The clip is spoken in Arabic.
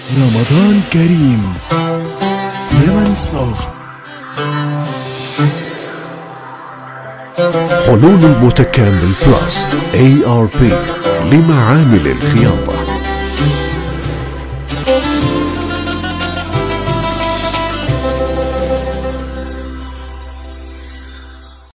رمضان كريم لمن صاغ. حلول المتكامل بلس ARP لمعامل الخياطة.